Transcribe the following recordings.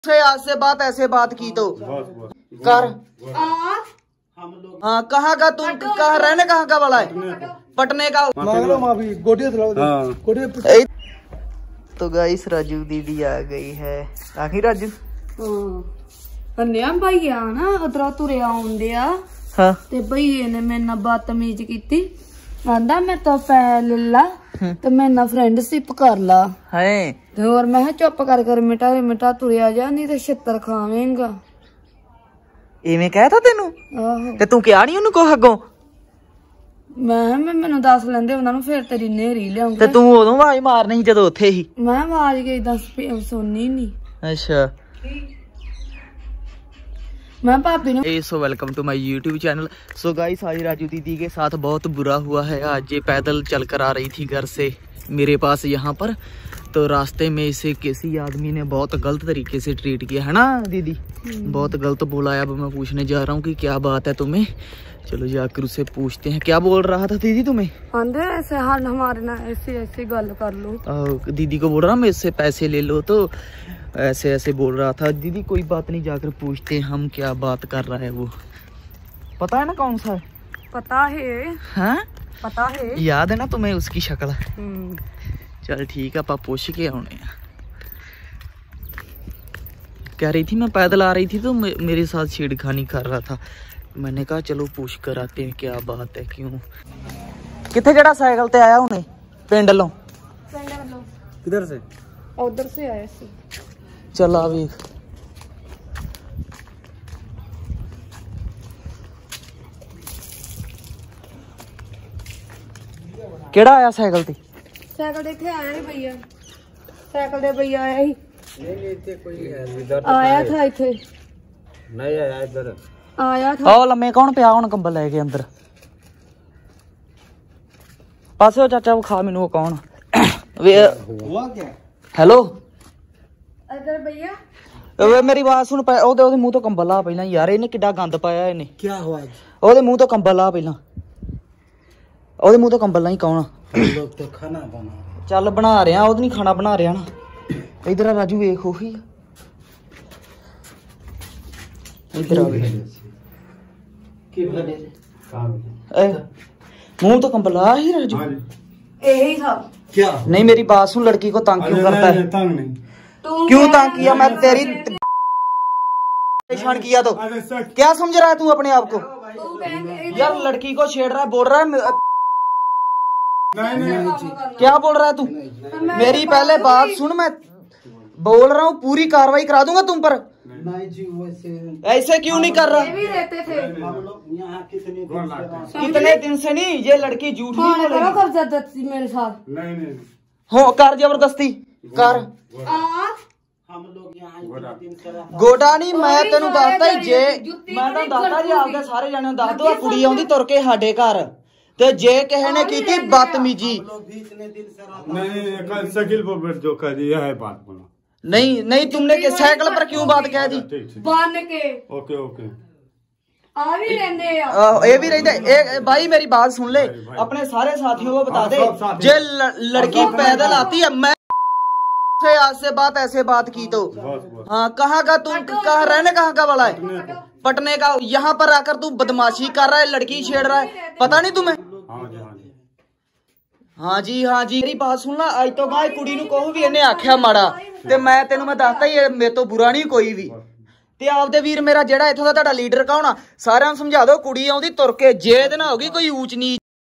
से आज से बात ऐसे बात की तो कर। हाँ कहाँ का तुम, कहाँ रहने कहाँ का वाला है? पटने का। तो गाइस राजू दीदी आ गई है। आखिर राजू कन्या भाई आ ना उधर तुरे आउंदे आ हाँ ते भईए ने मेरे नाल बदतमीज कीती। आंदा मैं तो पै ला ते मेरे नाल फ्रेंडशिप कर ला है ते और मैं चुप कर मिटा तुरिया जा नहीं ते छित्तर खावेंगा। इवें कहता तेनू आहो ते तू क्या नहीं उन्हें को अगों? मैं मैनू दस लेंदे उन्हां नू फिर तेरी नेरी लियाऊंगी। ते तू उदों आवाज मारनी ही जदों उत्थे ही। मैं आवाज गई दस सुननी नहीं। अच्छा मैं भाभी ने सो welcome to my YouTube channel. So guys आज राजू दीदी के साथ बहुत बुरा हुआ है। आज ये पैदल चल कर आ रही थी घर से मेरे पास यहाँ पर, तो रास्ते में इसे किसी आदमी ने बहुत गलत तरीके से ट्रीट किया है ना दीदी, बहुत गलत बोला है। अब मैं पूछने जा रहा हूँ कि क्या बात है तुम्हें। चलो जाकर उससे पूछते हैं क्या बोल रहा था दीदी तुम्हें। आंदे ऐसे हाल हमारे ना ऐसे गल कर लो। दीदी को बोल रहा मेरे से पैसे ले लो, तो ऐसे ऐसे बोल रहा था। दीदी कोई बात नहीं, जाकर पूछते हैं हम क्या बात कर रहा है वो। पता है ना कौन सा है? पता है हाँ पता है, याद है ना तुम्हें उसकी शक्ल? चल ठीक है आप पूछ के आने। कह रही थी मैं पैदल आ रही थी तो मेरे साथ छेड़खानी कर रहा था। मैंने कहा चलो पूछ कर आते हैं क्या बात है, क्यों कितने जड़ा साइकिल ते आया उन्हें पिंड लो किधर से? उधर से आया सी। चल आ वेख केड़ा आया साइकिल ते? साइकिल इथे आया ही भैया, साइकिल दे भैया आया ही। नहीं इथे कोई है आया था इथे, नहीं आया इधर आया था। ओ लम्मे कौन पिया हुन कंबल लेके अंदर? पासे हो चाचा वो खा मैनू कौन हुआ क्या? हेलो इधर भैया वे मेरी बात सुन। ओदे ओदे मुंह तो कंबल ला पहला यार, इन्हें किड्डा गंद पाया इन्हें। क्या हुआ? ओदे मुंह तो कंबल ला पहला, ओदे मुंह तो कंबल नहीं कौन? हम लोग तो खाना बना चल बना रहे हैं, ओद नहीं खाना बना रहा ना। इधर आ राजू वेख ओही इधर आ की भले काम मुंह तो कंबल ला ही राजू। यही था। क्या नहीं मेरी बात सुन, लड़की को तंग क्यों करता है? तंग नहीं, क्यों तंग किया? मैं तेरी परेशान किया तो क्या समझ रहा है तू अपने आप को? यार लड़की को छेड़ रहा है, बोल रहा है नहीं क्या बोल रहा है तू? मेरी पहले बात सुन, मैं बोल रहा हूँ पूरी कार्रवाई करा दूंगा तुम पर। नहीं जी वैसे ऐसे क्यों नहीं कर रहा? ये भी रहते थे। हम लोग यहाँ कितने दिन से नहीं, ये लड़की झूठ नहीं बोल करो रही। कब्जा दस्ती मेरे साथ। नहीं हो कर जबरदस्ती कर। हम लोग यहाँ इतने दिन से रहा गोडा नहीं मैं तेन दसता ही जे मैं तो दसता जी आपके सारे जाने दस दो कुड़ी आउंदी तुर के साडे घर ते जे किसी ने की बदतमीजी। लोग भी इतने दिन से रहा नहीं कल साइकिल पर बैठ जो कह दिया है बात बोला। नहीं नहीं तुमने के साइकिल पर क्यों बात कह दी? बन के ओके ओके आ भी रहने आ। ये भी रहते भाई मेरी बात सुन ले, अपने सारे साथियों को बता दे जे लड़की पैदल आती है मैं से आज से बात ऐसे बात की तो। हाँ कहाँ का तुम, कहाँ रहने कहाँ का वाला है? पटने का। यहाँ पर आकर तू बदमाशी कर रहा है, लड़की छेड़ रहा है, पता नहीं तुम्हें? हाँ जी मेरी बात सुनना, अज तो गाय कुड़ी नूं कोई भी इन्हें आख्या माड़ा ते मैं तेनू मैं दसता ही मेरे तो बुरा नहीं कोई भी। ते आपदे वीर मेरा जेड़ा इथों दा तुहाडा लीडर कौन आ, सारिआं नूं समझा दो कुड़ी आउंदी तुर के, जे इहदे नाल होगी कोई ऊंच नीच।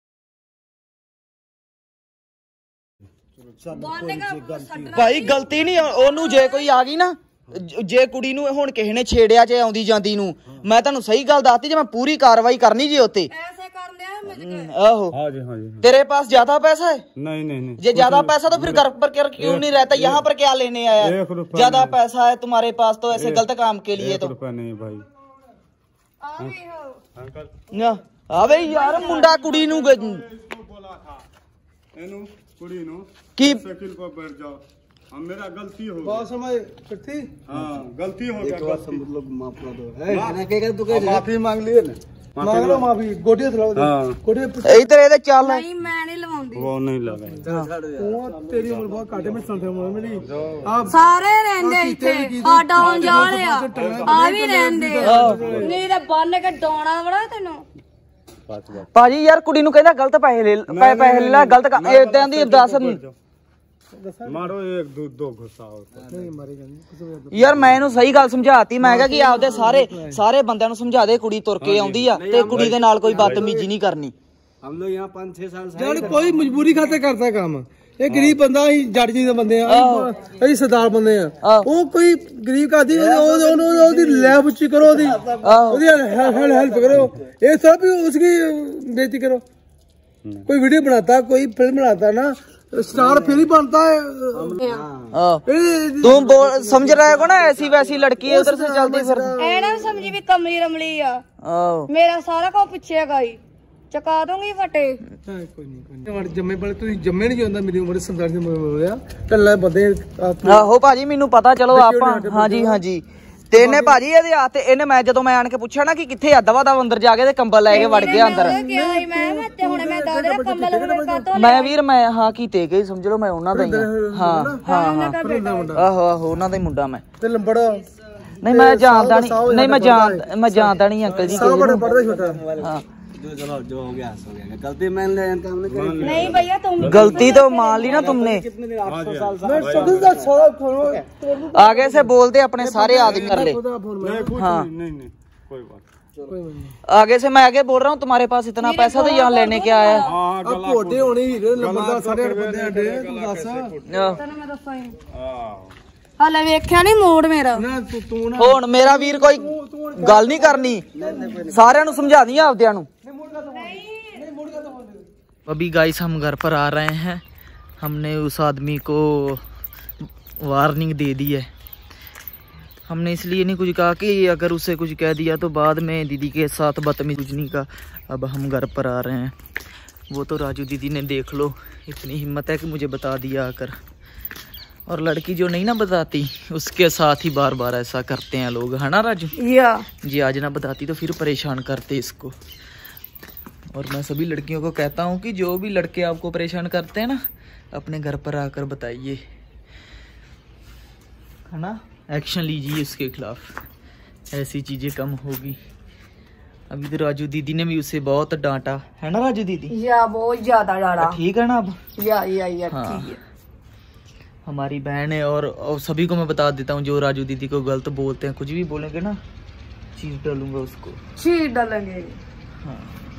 भाई गलती नहीं ओनू, जे कोई आ गई ना, जे कुड़ी नूं हुण किसी ने छेड़िया जे आउंदी जांदी नूं, मैं तुहानू सही गल दसती जे मैं पूरी कार्रवाई करनी जी उत्ते। ऐसे कर लिया मुझे। आहो हाँ जी तेरे पास ज्यादा पैसा है? नहीं ये ज्यादा पैसा तो फिर घर पर क्यों नहीं रहता? यहाँ पर क्या लेने आया? 1 रुपया ज्यादा पैसा है तुम्हारे पास तो ऐसे गलत काम के लिए तो। रुपया नहीं भाई। आ भी हो अंकल अबे यार मुंडा कुड़ी नू बोला था एनु कुड़ी नु की साइकिल पर बैठ जाओ, हम मेरा गलती हो बहुत समय थी। हाँ गलती हो गया। मतलब माफ कर दो है ना, के तू माफी मांग लिए ना। मांग लो माफी गोटी खिलाओ गोटी इधर ये चल नहीं मैं नहीं लवाਉਂਦੀ वो नहीं लगा तेरी उम्र बहुत काटे में चलते हैं मेरी आप ਸਾਰੇ ਰਹਿੰਦੇ ਇੱਥੇ ਸਾਡਾ ਹੁਣ ਜਾ ਲਿਆ ਆ ਵੀ ਰਹਿੰਦੇ ਨਹੀਂ ਤਾਂ ਬੰਨ ਕੇ ਡਾਉਣਾ ਬੜਾ ਤੈਨੂੰ ਭਾਜੀ ਯਾਰ ਕੁੜੀ ਨੂੰ ਕਹਿੰਦਾ ਗਲਤ ਪੈਸੇ ਲੈ ਲੈ ਗਲਤ ਇਦਾਂ ਦੀ ਦੱਸ मारो एक दो गुस्सा ਯਾਰ ਮੈਂ ਇਹਨੂੰ ਸਹੀ ਗੱਲ ਸਮਝਾਤੀ ਮੈਂ ਕਿਹਾ ਕਿ ਆਪਦੇ ਸਾਰੇ ਬੰਦਿਆਂ ਨੂੰ ਸਮਝਾ ਦੇ ਕੁੜੀ ਤੁਰ ਕੇ ਆਉਂਦੀ ਆ ਤੇ ਕੁੜੀ ਦੇ ਨਾਲ ਕੋਈ ਬਦਤਮੀਜ਼ੀ ਨਹੀਂ ਕਰਨੀ हम लोग यहाँ 5-6 साल से यार कोई मजबूरी खाते करता है काम ये गरीब बंदा ही जट जी दे बंदे ਅਸੀਂ ਸਰਦਾਰ ਬੰਦੇ ਆ ਉਹ ਕੋਈ ਗਰੀਬ ਕਾਦੀ ਉਹਦੀ ਲੈਬ ਉੱਚੀ ਕਰੋ ਉਹਦੀ हेल्प करो ये सब उसकी बेइज्जती करो कोई वीडियो बनाता कोई फिल्म बनाता ना स्टार फिर ही बनता है तुम बोल समझ रहे हो ना ऐसी वैसी लड़की है उधर से चलती फिर ਐ ਨਾ ਸਮਝੀ ਵੀ ਕਮਲੀ ਰਮਲੀ ਆ ਮੇਰਾ ਸਾਰਾ ਕੁਝ ਪਿੱਛੇ ਹੈਗਾ ਹੀ ਚਕਾ ਦੂੰਗੀ ਫਟੇ कोई नहीं जम्मे पड़े तुम जम्मे नहीं ਜਾਂਦਾ ਮੇਰੀ ਉਮਰ 47 ਦੀ ਹੋਇਆ ਕੱਲਾ ਬੰਦੇ ਆਹੋ ਭਾਜੀ ਮੈਨੂੰ ਪਤਾ ਚਲੋ ਆਪਾਂ ਹਾਂਜੀ ਤੇ ਇਹਨੇ ਭਾਜੀ ਇਹਦੇ ਹੱਥ ਤੇ ਇਹਨੇ ਮੈਂ ਜਦੋਂ ਮੈਂ ਆਣ ਕੇ ਪੁੱਛਿਆ ਨਾ ਕਿ ਕਿੱਥੇ ਆ ਦਵਾ ਦਵ ਅੰਦਰ ਜਾ ਕੇ ਤੇ ਕੰਬਲ ਲੈ ਕੇ ਵੜ ਗਿਆ ਅੰਦਰ ਮੈਂ ਵੀਰ ਮੈਂ ਹਾਂ ਕੀਤੇ ਗਈ ਸਮਝ ਲਓ ਮੈਂ ਉਹਨਾਂ ਦਾ ਹੀ ਹਾਂ ਆਹੋ ਉਹਨਾਂ ਦਾ ਹੀ ਮੁੰਡਾ ਮੈਂ ਤੇ ਲੰਬੜ ਨਹੀਂ ਮੈਂ ਜਾਣਦਾ ਨਹੀਂ ਅੰਕਲ ਜੀ ਪੜਦਾ ਛੋਟਾ ਹਾਂ जो हो गया गलती मान ले नहीं भैया तुम गलती तो मान ली ना तुमने आगे से बोल दे अपने सारे आदमी कर ले हाँ कोई बात आगे से मैं आगे बोल रहा हूँ तुम्हारे पास इतना पैसा तो यहाँ लेने क्या आया घोटे होने हीरे लंबरदार सारे बंदे अड्डे तू दस ਤੈਨੂੰ ਮੈਂ ਦੱਸਾਂ ਹਾਲੇ ਵੇਖਿਆ ਨਹੀਂ ਮੋੜ ਮੇਰਾ ना तू ना ਹੁਣ ਮੇਰਾ ਵੀਰ ਕੋਈ ਗੱਲ ਨਹੀਂ ਕਰਨੀ ਸਾਰਿਆਂ ਨੂੰ ਸਮਝਾ दी ਆਪਦਿਆਂ ਨੂੰ अभी गाइस हम घर पर आ रहे हैं हमने उस आदमी को वार्निंग दे दी है हमने इसलिए नहीं कुछ कहा कि अगर उसे कुछ कह दिया तो बाद में दीदी के साथ बदतमीजी नहीं का अब हम घर पर आ रहे हैं वो तो राजू दीदी ने देख लो इतनी हिम्मत है कि मुझे बता दिया आकर और लड़की जो नहीं ना बताती उसके साथ ही बार बार ऐसा करते हैं लोग है ना राजू जी आज ना बताती तो फिर परेशान करते इसको और मैं सभी लड़कियों को कहता हूँ कि जो भी लड़के आपको परेशान करते हैं ना अपने घर पर आकर बताइए है ना एक्शन लीजिए उसके खिलाफ ऐसी चीज़ें कम होगी अभी तो राजू दीदी ने भी उसे बहुत डांटा है ना राजू दीदी या बहुत ज्यादा डांटा ठीक है ना अब या हाँ। ठीक है हमारी बहन है और सभी को मैं बता देता हूँ जो राजू दीदी को गलत बोलते हैं कुछ भी बोलेंगे ना चीज डालूंगा उसको चीज डालेंगे हाँ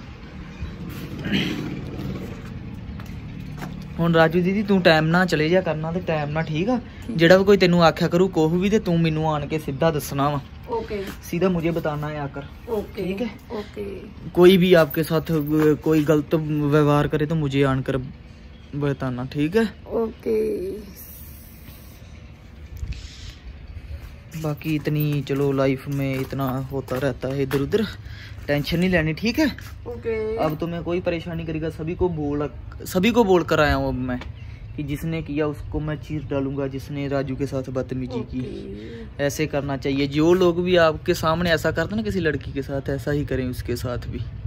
ਹੁਣ ਰਾਜੂ ਦੀਦੀ ਤੂੰ ਟਾਈਮ ਨਾਲ ਚਲੇ ਜਾ ਕਰਨਾ ਤੇ ਟਾਈਮ ਨਾਲ ਠੀਕ ਆ ਜਿਹੜਾ ਵੀ ਕੋਈ ਤੈਨੂੰ ਆਖਿਆ ਕਰੂ ਕੋਹ ਵੀ ਤੇ ਤੂੰ ਮੈਨੂੰ ਆਣ ਕੇ ਸਿੱਧਾ ਦੱਸਣਾ ਵਾ ओके सीधा मुझे बताना है आकर ओके ठीक है ओके कोई भी आपके साथ कोई गलत व्यवहार करे तो मुझे आनकर बताना ठीक है ओके बाकी इतनी चलो लाइफ में इतना होता रहता है इधर उधर टेंशन नहीं लेनी ठीक है ओके अब तुम्हें कोई परेशानी करेगा सभी को बोल कर आया हूँ अब मैं कि जिसने किया उसको मैं चीज डालूंगा जिसने राजू के साथ बदतमीजी की ऐसे करना चाहिए जो लोग भी आपके सामने ऐसा करते हैं ना किसी लड़की के साथ ऐसा ही करें उसके साथ भी